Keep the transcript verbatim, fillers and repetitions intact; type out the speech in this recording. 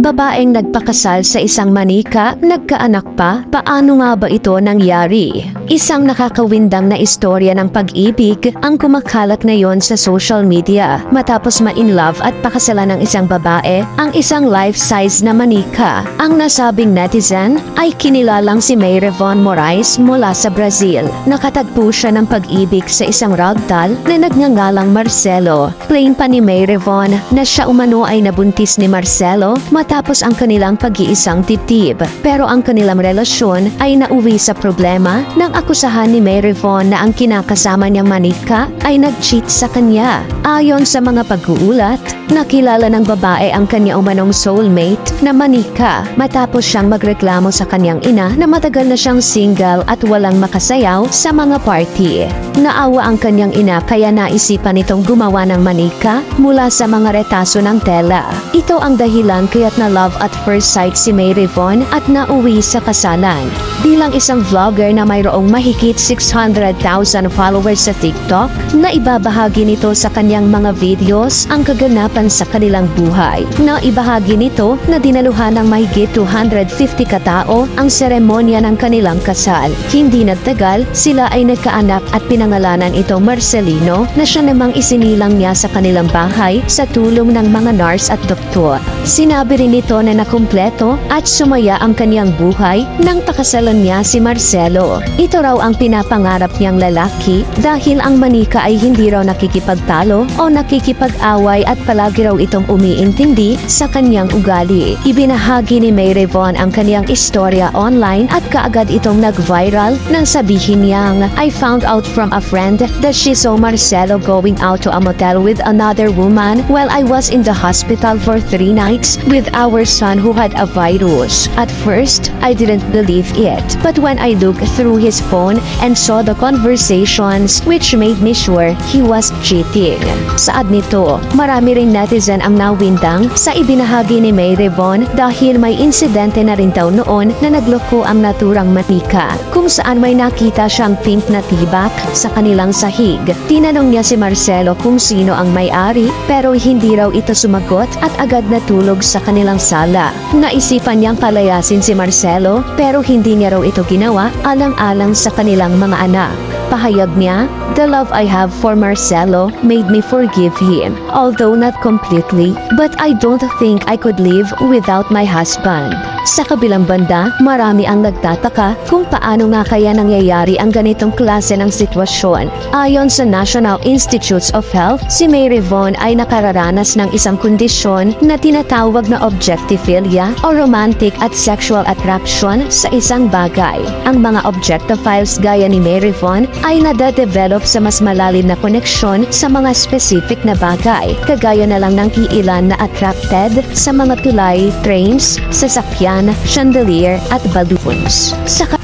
babaeng nagpakasal sa isang manika, nagkaanak pa, paano nga ba ito nangyari? Isang nakakawindang na istorya ng pag-ibig ang kumakalat ngayon sa social media matapos ma-inlove at pakasalan ng isang babae ang isang life-size na manika. Ang nasabing netizen ay kinilalang si Mayre Von Moraes mula sa Brazil. Nakatagpo siya ng pag-ibig sa isang ragdoll na nagngangalang Marcelo. Claim pa ni Mayre Von na siya umano ay nabuntis ni Marcelo matapos ang kanilang pag-iisang tibtib. Pero ang kanilang relasyon ay nauwi sa problema nang akusahan ni Mayre Von na ang kinakasama niyang manika ay nag-cheat sa kanya. Ayon sa mga pag-uulat, nakilala ng babae ang kanya umanong soulmate na manika matapos siyang magreklamo sa kanyang ina na matagal na siyang single at walang makasayaw sa mga party. Naawa ang kanyang ina kaya naisipan nitong gumawa ng manika mula sa mga retaso ng tela. Ito ang dahilan kaya't na love at first sight si Mayre Von at nauwi sa kasalan. Bilang isang vlogger na mayroong mahigit six hundred thousand followers sa TikTok, na ibabahagi nito sa kanyang mga videos ang kaganapan sa kanilang buhay. Na ibahagi nito na dinaluhan ng mahigit two hundred fifty katao ang seremonya ng kanilang kasal. Hindi nagtagal, sila ay nagkaanak at pinangalanan itong Marcelino na siya namang isinilang niya sa kanilang bahay sa tulong ng mga nurse at doktor. Sinabi rin nito na nakumpleto at sumaya ang kanyang buhay nang pakasalan niya si Marcelo. Ito raw ang pinapangarap niyang lalaki dahil ang manika ay hindi raw nakikipagtalo o nakikipag-away at palagi raw itong umiintindi sa kanyang ugali. Ibinahagi ni Mayre Von ang kanyang istorya online at kaagad itong nag-viral nang sabihin niyang, "I found out from a friend that she saw Marcelo going out to a motel with another woman while I was in the hospital for three nights with our son who had a virus. At first, I didn't believe it. But when I looked through his phone and saw the conversations, which made me sure he was cheating." Saad nito, marami ring netizen ang nawindang sa ibinahagi ni Mayre Von dahil may insidente na rin daw noon na nagloko ang naturang manika, kung saan may nakita siyang pink na tibak sa kanilang sahig. Tinanong niya si Marcelo kung sino ang may-ari pero hindi raw ito sumagot at agad natulog sa kanilang sala. Naisipan niyang palayasin si Marcelo pero hindi niya raw ito ginawa alang-alang sa kanilang mga anak. Pahayag niya, "The love I have for Marcelo made me forgive him, although not completely, but I don't think I could live without my husband." Sa kabilang banda, marami ang nagtataka kung paano nga kaya nangyayari ang ganitong klase ng sitwasyon. Ayon sa National Institutes of Health, si Mayre Von ay nakararanas ng isang kondisyon na tinatawag na objectophilia o romantic at sexual attraction sa isang bagay. Ang mga objectophiles gaya ni Mayre Von ay nadadevelop sa mas malalim na koneksyon sa mga specific na bagay, kagaya na lang ng iilan na attracted sa mga tulay, trains, sasakyan, chandelier at balloons. Sa